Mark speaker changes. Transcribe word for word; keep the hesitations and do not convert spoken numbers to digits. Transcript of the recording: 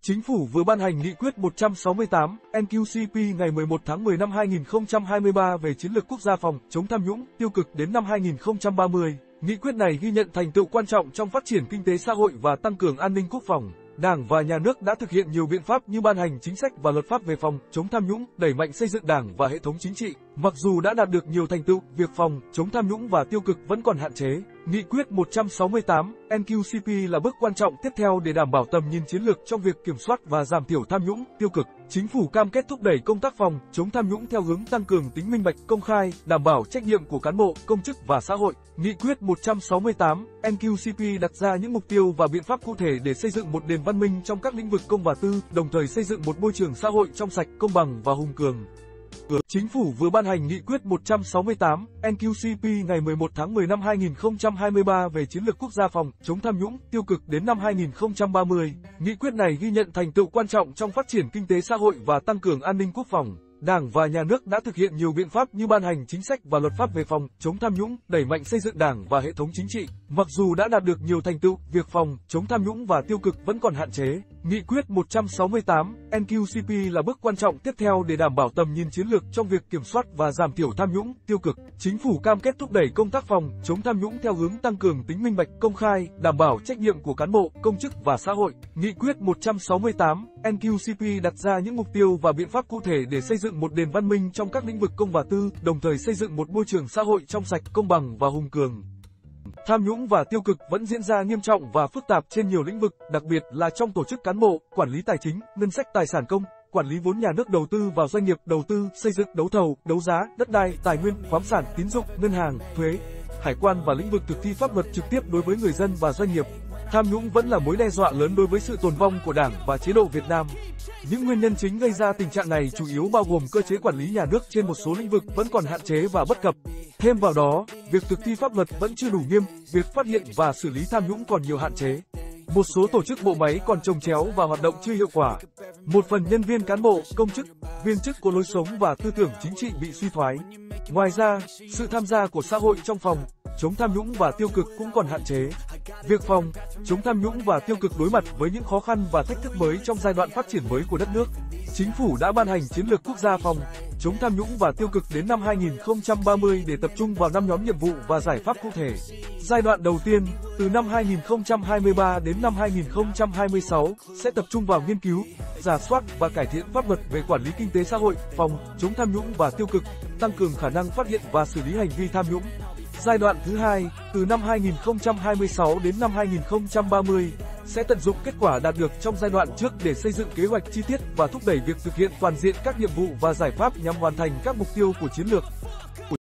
Speaker 1: Chính phủ vừa ban hành Nghị quyết một trăm sáu mươi tám N Q C P ngày mười một tháng mười năm hai nghìn không trăm hai mươi ba về chiến lược quốc gia phòng chống tham nhũng, tiêu cực đến năm hai nghìn không trăm ba mươi. Nghị quyết này ghi nhận thành tựu quan trọng trong phát triển kinh tế xã hội và tăng cường an ninh quốc phòng. Đảng và Nhà nước đã thực hiện nhiều biện pháp như ban hành chính sách và luật pháp về phòng chống tham nhũng, đẩy mạnh xây dựng Đảng và hệ thống chính trị. Mặc dù đã đạt được nhiều thành tựu, việc phòng chống tham nhũng và tiêu cực vẫn còn hạn chế. Nghị quyết một trăm sáu mươi tám N Q C P là bước quan trọng tiếp theo để đảm bảo tầm nhìn chiến lược trong việc kiểm soát và giảm thiểu tham nhũng, tiêu cực. Chính phủ cam kết thúc đẩy công tác phòng chống tham nhũng theo hướng tăng cường tính minh bạch, công khai, đảm bảo trách nhiệm của cán bộ, công chức và xã hội. Nghị quyết một trăm sáu mươi tám N Q C P đặt ra những mục tiêu và biện pháp cụ thể để xây dựng một nền văn minh trong các lĩnh vực công và tư, đồng thời xây dựng một môi trường xã hội trong sạch, công bằng và hùng cường. Chính phủ vừa ban hành Nghị quyết một trăm sáu mươi tám N Q C P ngày mười một tháng mười năm hai nghìn không trăm hai mươi ba về chiến lược quốc gia phòng chống tham nhũng, tiêu cực đến năm hai nghìn không trăm ba mươi. Nghị quyết này ghi nhận thành tựu quan trọng trong phát triển kinh tế xã hội và tăng cường an ninh quốc phòng. Đảng và Nhà nước đã thực hiện nhiều biện pháp như ban hành chính sách và luật pháp về phòng chống tham nhũng, đẩy mạnh xây dựng Đảng và hệ thống chính trị. Mặc dù đã đạt được nhiều thành tựu, việc phòng chống tham nhũng và tiêu cực vẫn còn hạn chế. Nghị quyết một trăm sáu mươi tám N Q C P là bước quan trọng tiếp theo để đảm bảo tầm nhìn chiến lược trong việc kiểm soát và giảm thiểu tham nhũng, tiêu cực. Chính phủ cam kết thúc đẩy công tác phòng chống tham nhũng theo hướng tăng cường tính minh bạch, công khai, đảm bảo trách nhiệm của cán bộ, công chức và xã hội. Nghị quyết một trăm sáu mươi tám N Q C P đặt ra những mục tiêu và biện pháp cụ thể để xây dựng một nền văn minh trong các lĩnh vực công và tư, đồng thời xây dựng một môi trường xã hội trong sạch, công bằng và hùng cường. Tham nhũng và tiêu cực vẫn diễn ra nghiêm trọng và phức tạp trên nhiều lĩnh vực, đặc biệt là trong tổ chức cán bộ, quản lý tài chính, ngân sách tài sản công, quản lý vốn nhà nước đầu tư vào doanh nghiệp, đầu tư, xây dựng, đấu thầu, đấu giá, đất đai, tài nguyên, khoáng sản, tín dụng, ngân hàng, thuế, hải quan và lĩnh vực thực thi pháp luật trực tiếp đối với người dân và doanh nghiệp. Tham nhũng vẫn là mối đe dọa lớn đối với sự tồn vong của Đảng và chế độ Việt Nam. Những nguyên nhân chính gây ra tình trạng này chủ yếu bao gồm cơ chế quản lý nhà nước trên một số lĩnh vực vẫn còn hạn chế và bất cập. Thêm vào đó, việc thực thi pháp luật vẫn chưa đủ nghiêm, việc phát hiện và xử lý tham nhũng còn nhiều hạn chế. Một số tổ chức bộ máy còn chồng chéo và hoạt động chưa hiệu quả. Một phần nhân viên cán bộ, công chức, viên chức có lối sống và tư tưởng chính trị bị suy thoái. Ngoài ra, sự tham gia của xã hội trong phòng chống tham nhũng và tiêu cực cũng còn hạn chế. Việc phòng chống tham nhũng và tiêu cực đối mặt với những khó khăn và thách thức mới trong giai đoạn phát triển mới của đất nước. Chính phủ đã ban hành chiến lược quốc gia phòng chống tham nhũng và tiêu cực đến năm hai nghìn không trăm ba mươi để tập trung vào năm nhóm nhiệm vụ và giải pháp cụ thể. Giai đoạn đầu tiên, từ năm hai nghìn không trăm hai mươi ba đến năm hai nghìn không trăm hai mươi sáu, sẽ tập trung vào nghiên cứu, rà soát và cải thiện pháp luật về quản lý kinh tế xã hội, phòng chống tham nhũng và tiêu cực, tăng cường khả năng phát hiện và xử lý hành vi tham nhũng. Giai đoạn thứ hai, từ năm hai nghìn không trăm hai mươi sáu đến năm hai nghìn không trăm ba mươi, sẽ tận dụng kết quả đạt được trong giai đoạn trước để xây dựng kế hoạch chi tiết và thúc đẩy việc thực hiện toàn diện các nhiệm vụ và giải pháp nhằm hoàn thành các mục tiêu của chiến lược.